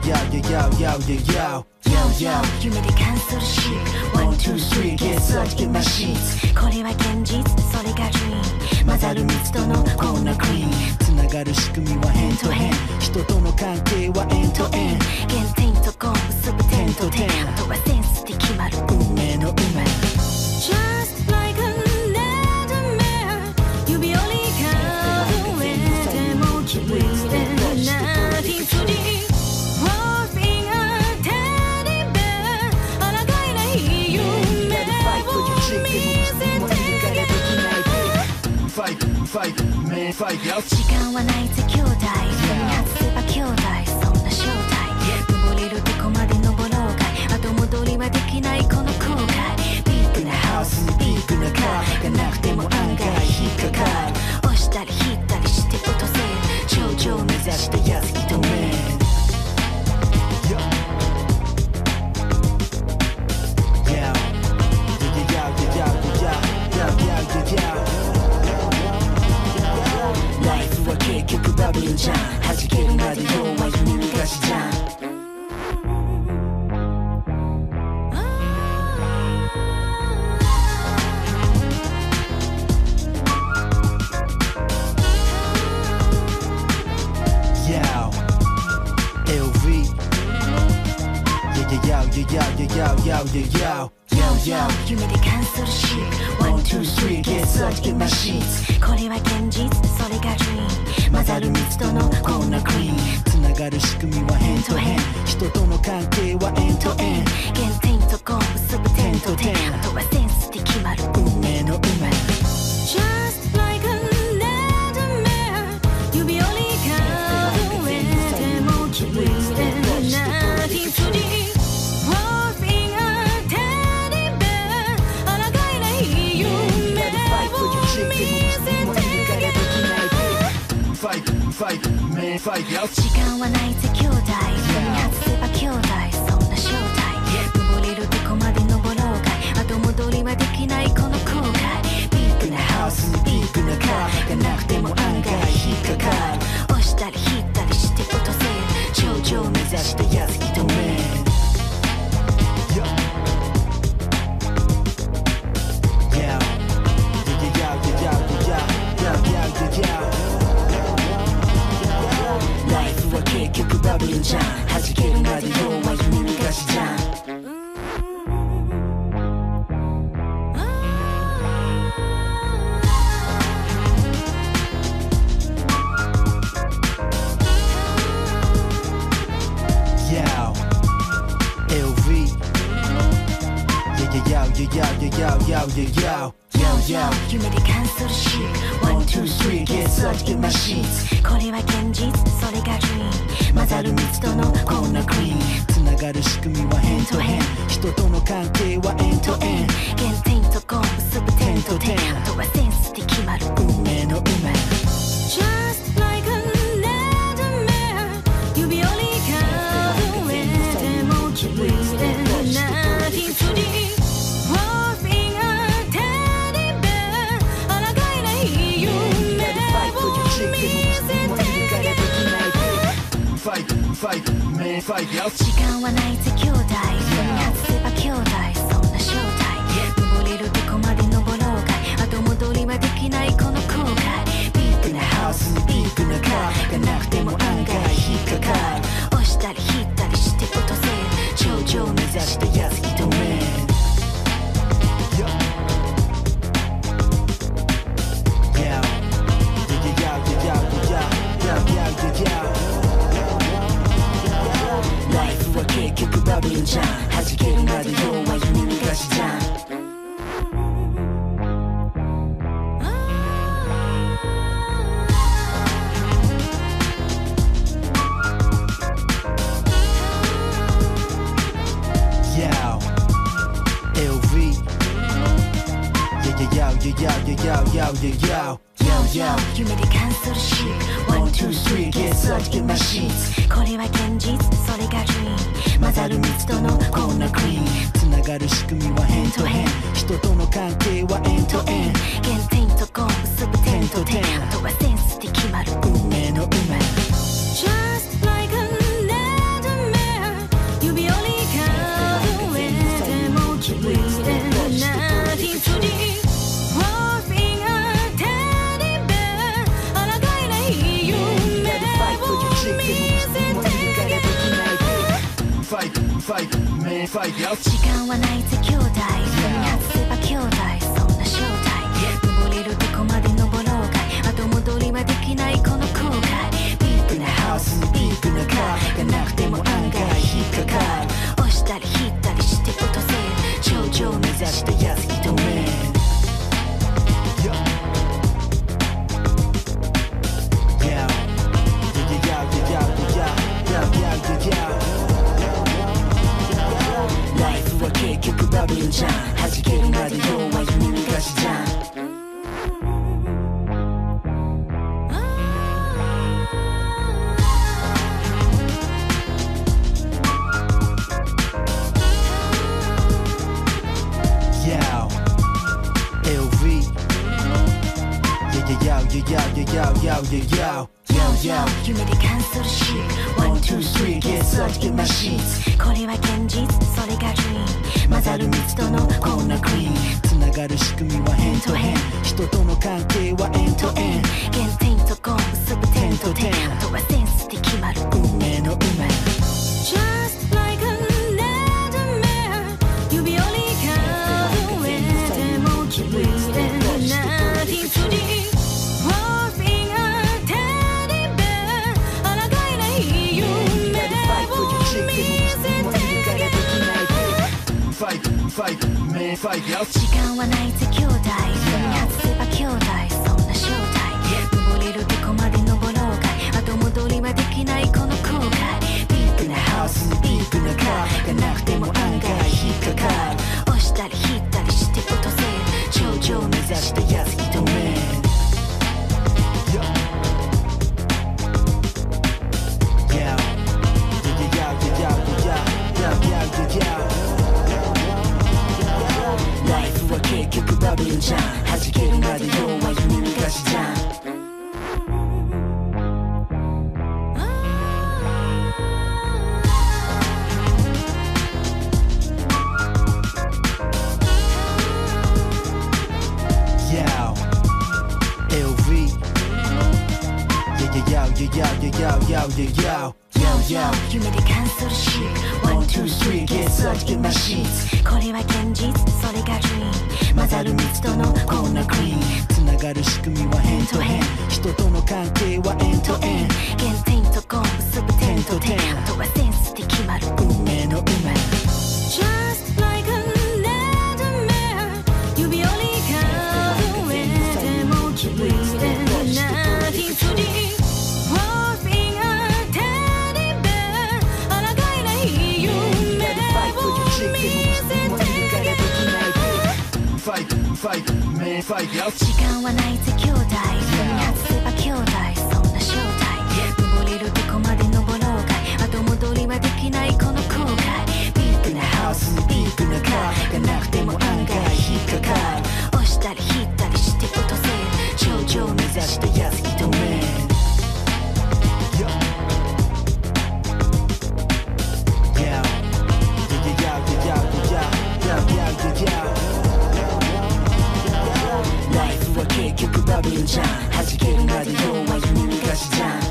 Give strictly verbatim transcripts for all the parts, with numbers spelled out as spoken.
夢で感想し ワンツースリー Get such get my sheets これは現実それが Dream 混ざる密度のこんなクリームつながる仕組みはヘンとヘン人との関係はエンとエン原点とゴム結ぶ点と点あとはセンスで決まる運命の運命 Just like a nightmare 指折り数えてもきれいな日釣り Warping a teddy bear 抗えない夢を見せて Fight, fight, man, fight, yo 時間はないぜ兄弟外せば兄弟そんな正体登れるとこまで登ろうかい後戻りはできないこの後悔ビッグなハウスにビッグなカーがなくても案外引っかかる押したり引ったりして落とせる頂上を目指して安きとめ Life は結局バブルじゃん弾けるまで要は夢見がしじゃん Yo L V Yeah yeah yeah yeah yeah yeah yeah 夢で感想し ワンツースリー Get such get my sheets これは現実それが Dream 混ざる密度のこんなクリームつながる仕組みはヘンとヘン人との関係はエンとエン原点とゴム結ぶ点と点あとはセンスで決まる運命の運命 Just like a nightmare 指折り数えてもきれいな日釣り Warping a teddy bear 抗えない夢を見せて Fight, fight, man, fight, yo 時間はないぜ兄弟外せば兄弟そんな正体登れるとこまで登ろうかい後戻りはできないこの後悔ビッグなハウスにビッグなカーがなくても案外引っかかる押したり引ったりして落とせる頂上を目指して安きとめ Life は結局バブルじゃん弾けるまで要は夢見がしじゃん Yo L V Yeah yeah yeah yeah yeah yeah yeah 夢で感想し ワンツースリー Get such get my sheets これは現実それが Dream 混ざる密度のこんなクリームつながる仕組みはヘンとヘン人との関係はエンとエン原点とゴム結ぶ点と点あとはセンスで決まる運命の運命 Just like a nightmare 指折り数えてもきれいな日釣り Warping a teddy bear 抗えない夢を見せて Fight, fight, man, fight, yo 時間はないぜ兄弟外せば兄弟そんな正体登れるとこまで登ろうかい後戻りはできないこの後悔ビッグなハウスにビッグなカーがなくても案外引っかかる押したり引ったりして落とせ頂上を目指して安きとめ Life は結局バブルじゃん弾けるまで要は夢見がしじゃん Yo L V Yeah yeah yeah yeah yeah yeah yeah 夢で感想し ワンツースリー Get such get my sheets これは現実それが Dream 混ざる密度のこんなクリームつながる仕組みはヘンとヘン人との関係はエンとエン原点とゴム結ぶ点と点あとはセンスで決まる運命の運命 Just like a nightmare man fight yo 時間はないぜ兄弟外せば兄弟そんな正体登れるとこまで登ろうが後戻りはできないこの後悔ビッグなハウスにビッグなカーがなくても案外引っかかる押したり引ったりして落とせ頂上目指したやつ一目ライフは結局バブルじゃん弾けるまで要は夢逃がしじゃん夢で感するし ワン、ツー、スリー Get such in my sheets これは現実それが Dream 混ざる密度のこんなクリーンつながる仕組みは変と変人との関係はエンとエン原点とゴン結ぶ点と点あとはセンスで決まる運命の運命 Just like a nightmare 指折り数えても気づいてないふり時間はないぜ兄弟外せば兄弟そんな正体登れるとこまで登ろうが後戻りはできないこの後悔ビッグなハウスにビッグなカーがなくても案外引っかかる押したり引ったりして落とせ頂上目指したやつ一目結局バブルじゃん弾けるまで要は夢逃がしじゃん夢で感するし ワン、ツー、スリー Get such in my sheets これは現実それが Dream 混ざる密度のこんなクリーンつながる仕組みは変と変人との関係はエンとエン原点とゴン結ぶ点と点あとはセンスで決まる運命の運命 Just like a nightmare 指折り数えても気づいてないふり時間はないぜ兄弟外せば兄弟そんな正体登れるとこまで登ろうが後戻りはできないこの後悔ビッグなハウスにビッグなカーがなくても案外引っかかる押したり引ったりして落とせ頂上目指したやつ一目結局バブルじゃん弾けるまで要は夢逃がしじゃん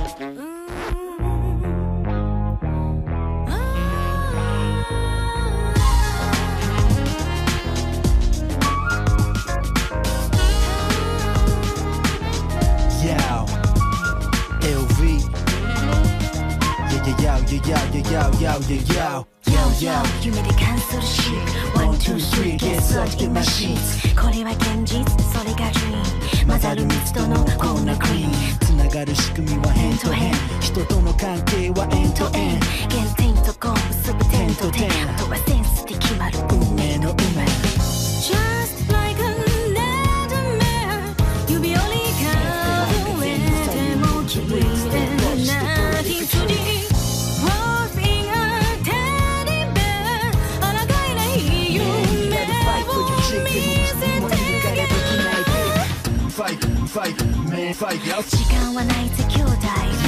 夢で感するし ワン、ツー、スリー Get such in my sheets これは現実それが Dream 混ざる密度のこんなクリーンつながる仕組みは変と変人との関係はエンとエン原点とゴン結ぶ点と点あとはセンスで決まる運命の運命 Just like a nightmare 指折り数えても気づいてないふり時間はないぜ兄弟